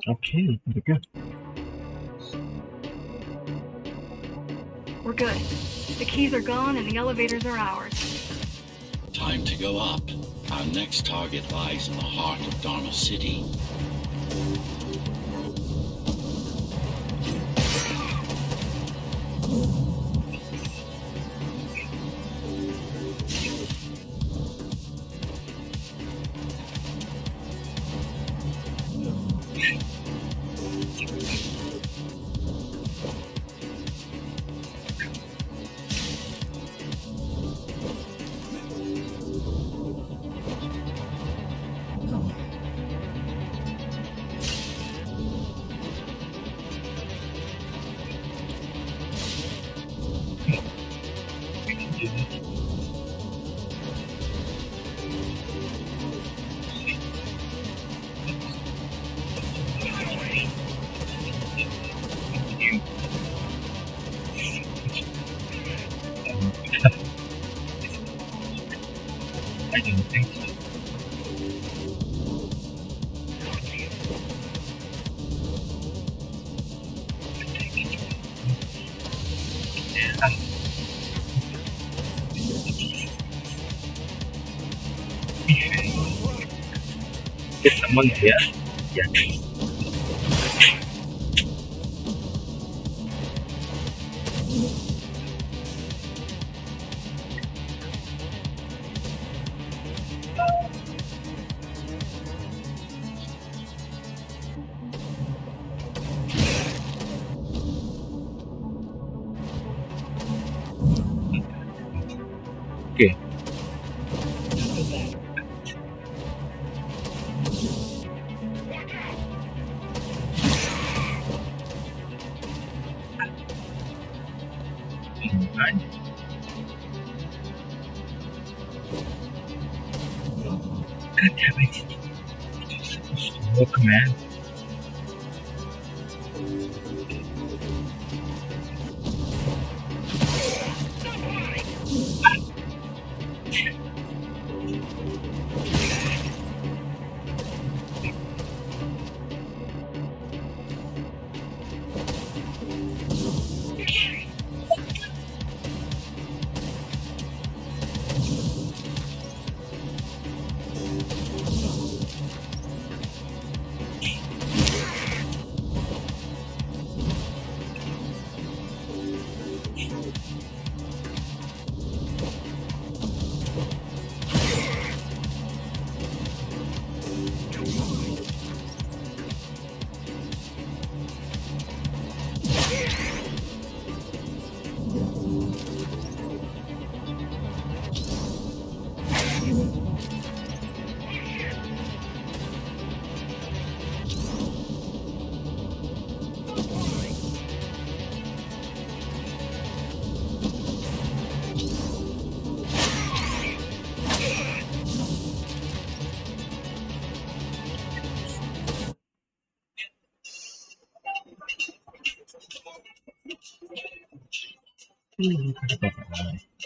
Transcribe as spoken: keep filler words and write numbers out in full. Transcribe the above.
Okay, we're good. We're good. The keys are gone and the elevators are ours. Time to go up. Our next target lies in the heart of Dharma City. I don't think so. Yeah. Is someone here? Yeah. Okay. Right. God damn it. It's supposed to work, man. Hmm.